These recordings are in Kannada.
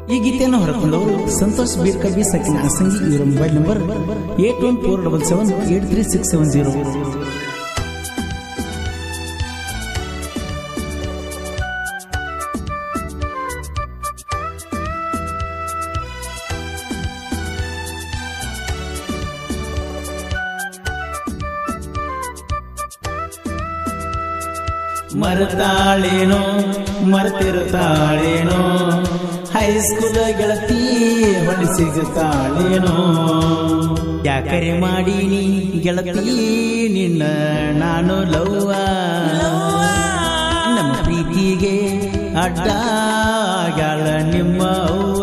ಈ ಗೀತೆಯನ್ನು ಹೊರಕೊಂಡವರು ಸಂತೋಷ್ ಬೀರ್ಕಬಿ ಸಕಿನ ಅಸಂಗಿ. ಇವರ ಮೊಬೈಲ್ ನಂಬರ್ 8147783670. ಮರೆತಾಳೇನೋ ಮರೆತಿರುತ್ತಾಳೇನೋ ಹೈಸ್ಕೂಲ್ ಗೆಳತಿ ಹೊಳಿ ಸಿಗುತ್ತಾಳೇನೋ ಯಾಕರೆ ಮಾಡೀನಿ ಗೆಳತಿ ನಿನ್ನ ನಾನು ಲವ್ವ ನಮ್ಮ ಪ್ರೀತಿಗೆ ಅಡ್ಡಾಗ್ಯಾಳ ನಿಮ್ಮ ಅವ್ವ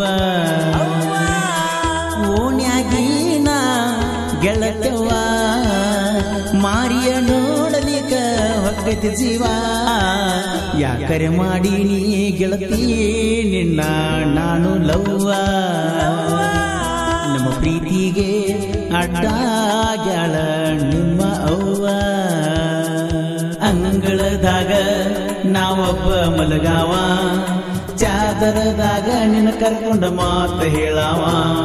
ಓಣ್ಯಾಗಿನ ಗೆಳತವ್ವ ಮಾರಿಯ ನೋಡಲಿಕ ಹೊಕ್ಕತಿ ಜೀವ ಯಾಕರೆ ಮಾಡೀನಿ ಗೆಳತಿ ನಿನ್ನ ನಾನು ಲವ್ವ ನಮ್ಮ ಪ್ರೀತಿಗೆ ಅಡ್ಡಾಗ್ಯಾಳ ನಿಮ್ಮ ಅವ್ವ ಅಂಗಳದಾಗ ನಾವೊಬ್ಬ ಮಲಗಾವ ಚಾದರದಾಗ ನಿನ್ನ ಕರ್ಕೊಂಡ ಮಾತ ಹೇಳಾವ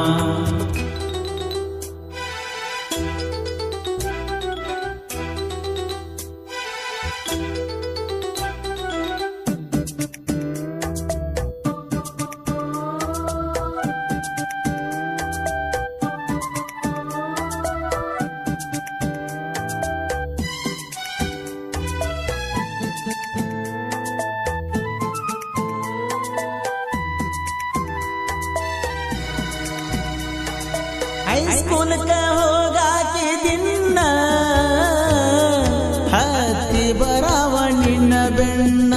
ಹೈಸ್ಕೂಲ್ಕ ಹೋಗಾಕೆ ದಿನ ಹತ್ತಿ ಬರವ ನಿನ್ನ ಬೆಣ್ಣ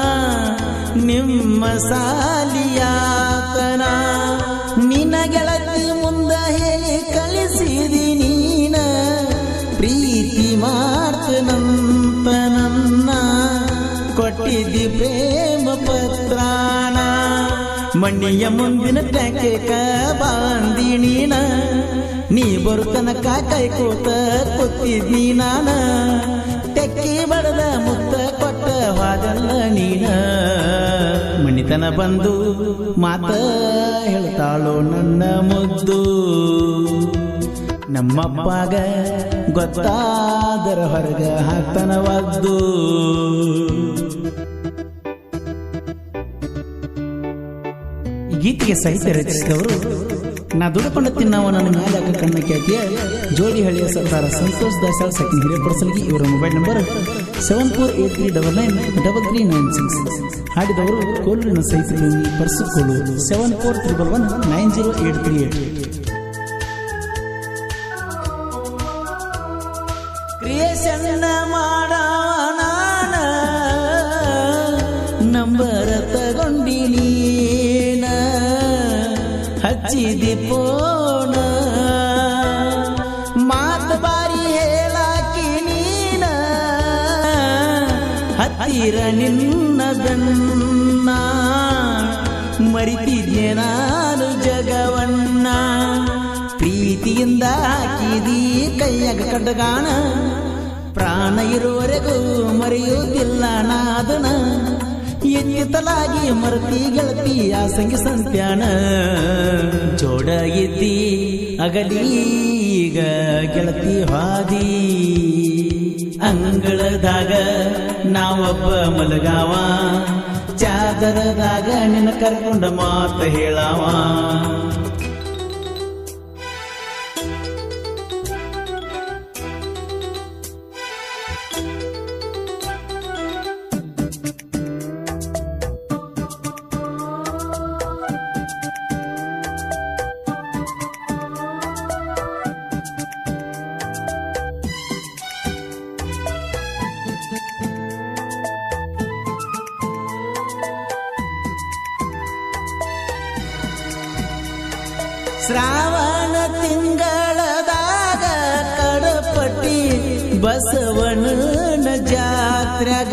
ನಿಮ್ಮ ಸಾಲಿಯಾತನ ನಿನ್ನ ಗೆಳತಿ ಮುಂದ ಹೇಳಿ ಕಳಿಸಿದಿ ನೀನ ಪ್ರೀತಿ ಮಾಡ್ತನಂತ ನನ್ನ ಕೊಟ್ಟಿದ್ದಿ ಪ್ರೇಮ ಪತ್ರಾನ ಮಣ್ಣಿಯ ಮುಂದಿನ ಟ್ಯಾಂಕ ಬಾಂದಿ ನೀನ ನೀ ಬರುತನಕ ಕೈಕೋತ ಕೂತಿದ್ನಿ ನಾನ ತೆಕ್ಕಿ ಬಡದ ಮುತ್ತ ಕೊಟ್ಟ ವಾದಲ್ಲ ನೀನ ಮಣಿತನ ಬಂದು ಮಾತ ಹೇಳ್ತಾಳೋ ನನ್ನ ಮುದ್ದು ನಮ್ಮಪ್ಪಗ ಗೊತ್ತಾದರ ಹೊರಗ ಹಾಕ್ತನವದ್ದು ಗೀತೆಗೆ ಸಾಹಿತ್ಯ ರಚಿಸಿದವರು ನಾ ದುಡ್ಕೊಂಡು ತಿನ್ನವ ನನ್ನ ಮ್ಯಾಲ ಕಣ್ಣ ಖ್ಯಾತಿಯ ಜೋಡಿ ಹಳ್ಳಿಯ ಸರ್ದಾರ ಸಂತೋಷ್ ದಾಸಾಳ್ ಸಕಿನ ಹಿರೇಪಡಸಲ್ಗಿ. ಇವರ ಮೊಬೈಲ್ ನಂಬರ್ 7483993396. ಹಾಡಿದವರು ಕೋಲೂರಿನ ಸಾಹಿತ್ಯ ಪರ್ಸುಕೋಲು 7431190838. ಕ್ರಿಯೇಷನ್ ಮಾಡವ ನಾನ ನಂಬರ ತಗೊಂಡಿ ನೀನ ಹಚ್ಚಿದಿ ಪೋಣ ಮಾತು ಬಾರಿ ಹೇಳಾಕಿ ನೀನ ಹತ್ತಿರ ನಿನ್ನ ಬೆನ್ನ ಮರಿತಿದ್ದೆ ನಾನು ಜಗವನ್ನ ಪ್ರೀತಿಯಿಂದ ಹಾಕಿದಿ ಕೈಯಾಗ ಕಡ್ಗಾಣ ಪ್ರಾಣ ಇರುವರೆಗೂ ಮರೆಯುವುದಿಲ್ಲ ನಾದನ ಎತ್ತಿತಲಾಗಿ ಮರತಿ ಗೆಳತಿ ಆಸಂಗಿ ಸಂತ್ಯಾನ ಜೋಡ ಇದ್ದಿ ಅಗಲೀಗ ಗೆಳತಿ ಹಾದಿ ಅಂಗಳದಾಗ ನಾವೊಬ್ಬ ಮಲಗಾವ ಚಾದರದಾಗ ನಿನ್ನ ಕರ್ಕೊಂಡ ಮಾತ ಹೇಳಾವ ಶ್ರಾವಣ ತಿಂಗಳದಾಗ ಕಡಪಟ್ಟಿ ಬಸವಣ್ಣನ ಜಾತ್ರ್ಯಾಗ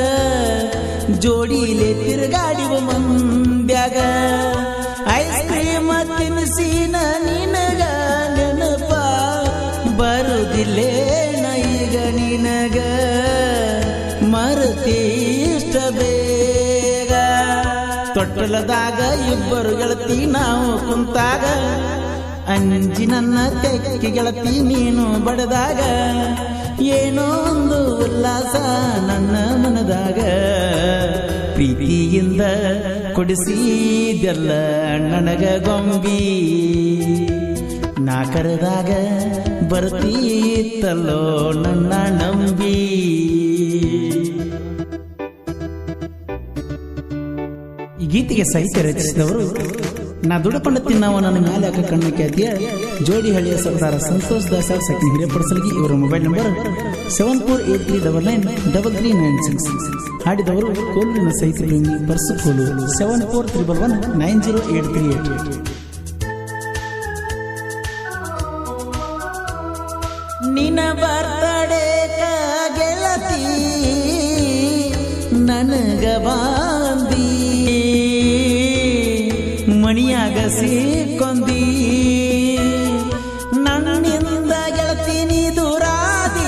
ಜೋಡಿಲೆ ತಿರುಗಾಡಿವ ಮಂದ್ಯಾಗ ಐಸ್ ಕ್ರೀಮ್ ತಿನ್ನಿಸಿನ ನಿನಗ ನೆನಪ ಬರುದಿಲ್ಲೇನ ಈಗ ನಿನಗ ಮರುತಿ ಇಷ್ಟ ಬೇಗ ತೊಟ್ಟಲದಾಗ ಇಬ್ಬರು ಗೆಳತಿ ನಾವು ಕುಂತಾಗ ಅಂಜಿ ನನ್ನ ತೆಕ್ಕಿ ಗೆಳತಿ ನೀನು ಬಡದಾಗ ಏನೋ ಒಂದು ಉಲ್ಲಾಸ ನನ್ನ ಮನದಾಗ ಪ್ರೀತಿಯಿಂದ ಕೊಡಿಸಿದೆಲ್ಲ ನನಗ ಗೊಂಬಿ ನಾ ಕರೆದಾಗ ಬರ್ತೀತಲ್ಲೋ ನನ್ನ ನಂಬಿ ಈ ಗೀತೆಗೆ ಸಾಹಿತ್ಯ ರಚಿಸಿದವರು ನಾ ದುಡಕೊಂಡ ತಿನ್ನವ ನನ್ನ ಮ್ಯಾಲೆ ಯಾಕ ಕಣ್ಣು ಖ್ಯಾತಿಯ ಜೋಡಿಹಳ್ಳಿಯ ಸರ್ದಾರ ಸಂತೋಷ್ ದಾಸಾಳ್ ಸಕ್ನಿ ಹಿರೇಪಡಸಲಗಿ. ಇವರ ಮೊಬೈಲ್ ನಂಬರ್ 7483993396. ಹಾಡಿದವರು ಕೋಲೂರಿನ ಸಾಹಿತ್ಯ ಪ್ರೇಮಿ ಪರ್ಸು ಕೋಲೂರು 7411190838. ನಿನ್ನ ಬರ್ತಡೇ ಗೆಳತಿ ನನಗ ಬಾಂದಿ ಮಣಿಯಾಗ ಸೇಕೊಂದಿ ನನ್ನಿಂದ ಗೆಳತಿ ನೀ ದೂರಾದಿ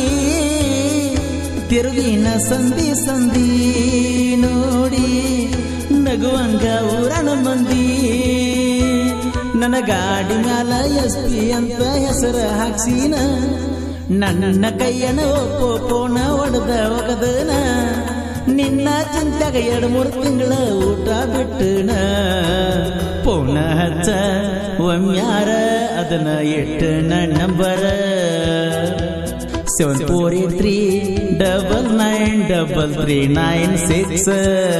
ತಿರುಗಿನ ಸಂಧಿ ಸಂಧಿ ನೋಡಿ ನಗುವಂಗ ಊರಣ ಮಂದಿ ನನ್ನ ಗಾಡಿ ಮ್ಯಾಲ SP ಅಂತ ಹೆಸರ ಹಾಕ್ಸಿನ ನನ್ನ ಕೈಯನ ಪೋನ ಒಡೆದ ಒಗದನ ನಿನ್ನ ಚಿಂತೆಗ 2-3 ತಿಂಗಳ ಊಟ ಬಿಟ್ಟನ ಪೋನ ಹಚ್ಚ ಒಮ್ಮ್ಯಾರ ಅದನ್ನ ಎಟ್ಟನ ನಂಬರ 7483993396.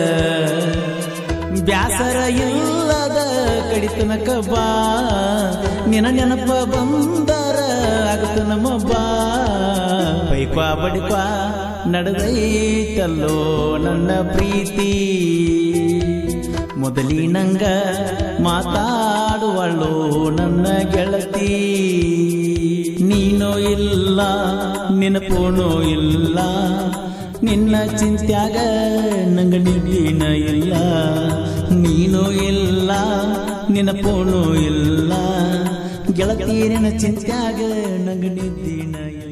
ಬ್ಯಾಸರ ಇಲ್ಲದ ಕಡಿತನಕ ಬಾ ನಿನ ನೆನಪ ಬಂದರ ಆಗತ ನಮ್ಮ ಬಾ ಬೈಕ್ವಾ ಬಡಿಕ್ವಾ ನಡೆದೈತಲ್ಲೋ ನನ್ನ ಪ್ರೀತಿ ಮೊದಲಿನಂಗ ಮಾತಾಡುವಳು ನನ್ನ ಗೆಳತಿ ನೀನೋ ಇಲ್ಲ ನೆನಪೋನೋ ಇಲ್ಲ ನಿನ್ನ ಚಿಂತ್ಯಾಗ ನಂಗ ನಿದ್ದಿನ ಇಲ್ಲ ನೀನೋ ಇಲ್ಲ ನೆನಪೋನೋ ಇಲ್ಲ ಗೆಳತಿ ನಿನ್ನ ಚಿಂತ್ಯಾಗ ನಂಗ ನಿದ್ದಿನ ಇಲ್ಲ.